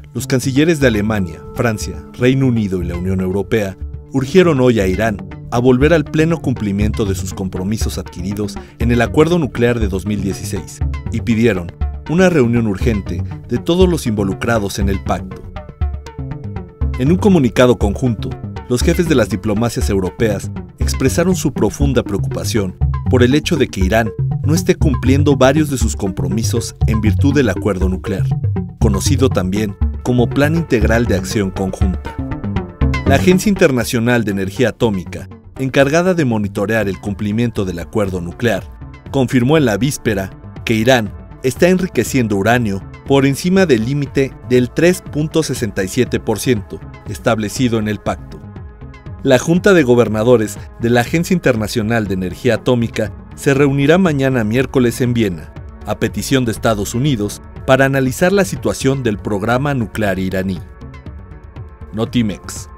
Los cancilleres de Alemania, Francia, Reino Unido y la Unión Europea urgieron hoy a Irán a volver al pleno cumplimiento de sus compromisos adquiridos en el acuerdo nuclear de 2016 y pidieron una reunión urgente de todos los involucrados en el pacto. En un comunicado conjunto, los jefes de las diplomacias europeas expresaron su profunda preocupación por el hecho de que Irán no esté cumpliendo varios de sus compromisos en virtud del acuerdo nuclear, conocido también como Plan Integral de Acción Conjunta. La Agencia Internacional de Energía Atómica, encargada de monitorear el cumplimiento del acuerdo nuclear, confirmó en la víspera que Irán está enriqueciendo uranio por encima del límite del 3.67% establecido en el pacto. La Junta de Gobernadores de la Agencia Internacional de Energía Atómica se reunirá mañana miércoles en Viena, a petición de Estados Unidos, para analizar la situación del programa nuclear iraní. Notimex.